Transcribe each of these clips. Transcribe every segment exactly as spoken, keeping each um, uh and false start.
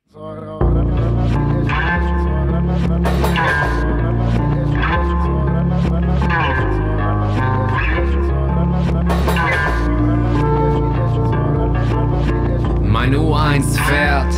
Meine U eins fährt,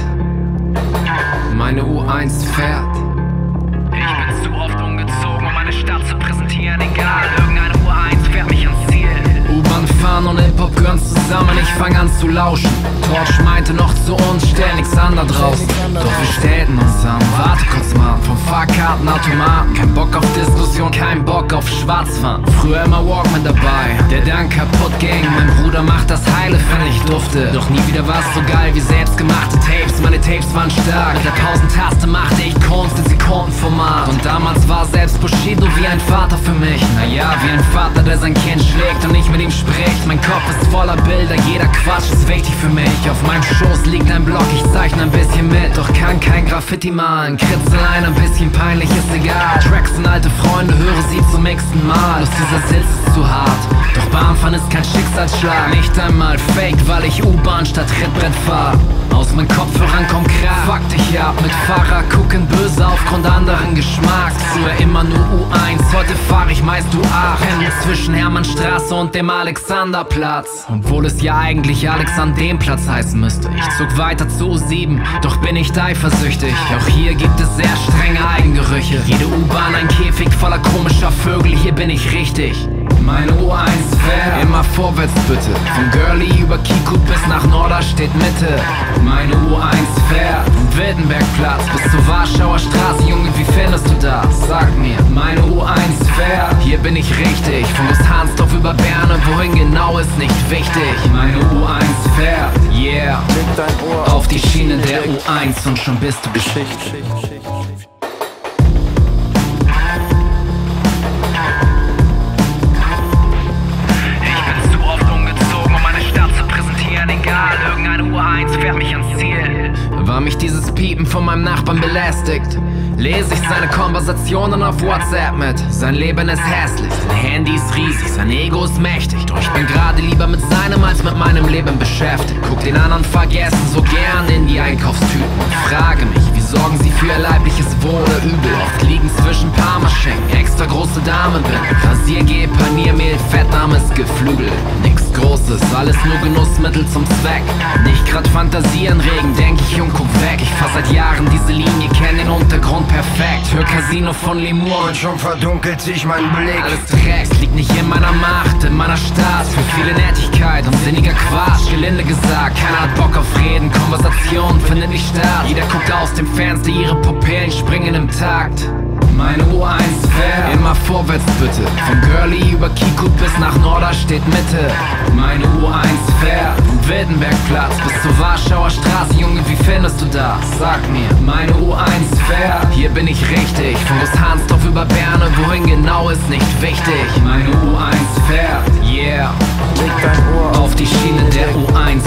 meine U eins fährt. Ich bin zu oft umgezogen, um meine Stadt zu präsentieren. Egal, irgendeine U eins fährt mich ans Ziel. U-Bahn fahren und Hip-Hop gehören zusammen, ich fang an zu lauschen. Torch meinte noch zu uns, stell nix an da draußen. Doch wir stellten uns an, warte kurz mal. Vom Fahrkartenautomaten, kein Bock auf Diskussion, kein Bock auf Schwarzfahren. Früher immer Walkman dabei, der dann kaputt ging. Mein Bruder macht das heile, wenn ich durfte. Doch nie wieder war's so geil wie selbstgemachte Tapes. Meine Tapes waren stark, mit der Pausentaste machte ich Kunst in Sekundenformat. Und damals war selbst Bushido wie ein Vater für mich. Naja, wie ein Vater, der sein Kind schlägt und nicht mit ihm spricht. Mein Kopf ist voller Bilder, jeder Quatsch ist wichtig für mich. Auf meinem Schoß liegt ein Block, ich zeichne ein bisschen mit, doch kann kein Graffiti malen. Kritzelein, ein bisschen peinlich, ist egal. Tracks sind alte Freunde, höre sie zum x-ten Mal. Doch dieser Sitz ist zu hart, doch Bahnfahren ist kein Schicksalsschlag. Nicht einmal fake, weil ich U-Bahn statt Trittbrett fahr. Aus meinen Kopfhörern kommt Krach. Fuck dich ab, mit Fahrer gucken böse aufgrund anderen Geschmacks. Früher immer nur U eins, heute fahr ich meist U acht. Pendel zwischen Hermannstraße und dem Alexanderplatz. Obwohl es ja eigentlich Alexanderplatz heißen müsste. Ich zog weiter zu U sieben, doch bin nicht eifersüchtig. Auch hier gibt es sehr strenge Eigengerüche. Jede U-Bahn ein Käfig voller komischer Vögel, hier bin ich richtig. Meine U eins fährt immer vorwärts bitte. Von Girlie über Kikut bis nach Norderstedt Mitte. Meine U eins fährt vom Wildenbergplatz bis zur Warschauer Straße. Junge, wie findest du das? Sag mir. Meine U eins fährt, hier bin ich richtig. Von Gustansdorf über Berne, wohin genau ist nicht wichtig. Meine U eins fährt, yeah. Auf die Schiene der U eins und schon bist du Geschichte. Fährt mich ans Ziel. War mich dieses Piepen von meinem Nachbarn belästigt, lese ich seine Konversationen auf WhatsApp mit. Sein Leben ist hässlich, sein Handy ist riesig, sein Ego ist mächtig. Doch ich bin gerade lieber mit seinem als mit meinem Leben beschäftigt. Guck den anderen vergessen so gern in die Einkaufstüten und frage mich, wie sorgen sie für ihr leibliches Wohl oder Übel. Oft liegen zwischen Parmaschenken extra große Damenbinden, Rasiergel, Paniermehl, fettnarmes Geflügel. Nix Großes, alles nur Genussmittel zum Zweck. Nicht grad Fantasieanregen, denk ich und guck weg. Ich fahr seit Jahren diese Linie, kenn den Untergrund perfekt. Hör Casino von Limur und schon verdunkelt sich mein Blick. Alles Drecks liegt nicht in meiner Macht, in meiner Stadt. Für viele Nettigkeit und sinniger Quatsch. Gelinde gesagt, keiner hat Bock auf Reden. Konversation findet nicht statt. Jeder guckt aus dem Fenster, ihre Pupillen springen im Takt. Meine U eins fährt immer vorwärts bitte. Von Girlie über Kikut bis nach Norderstedt Mitte. Meine U eins fährt vom Wildenbergplatz bis zur Warschauer Straße. Junge, wie findest du das? Sag mir. Meine U eins fährt, hier bin ich richtig. Von Gustansdorf über Berne, wohin genau ist nicht wichtig. Meine U eins fährt, yeah. Leg dein Ohr auf die Schiene der U eins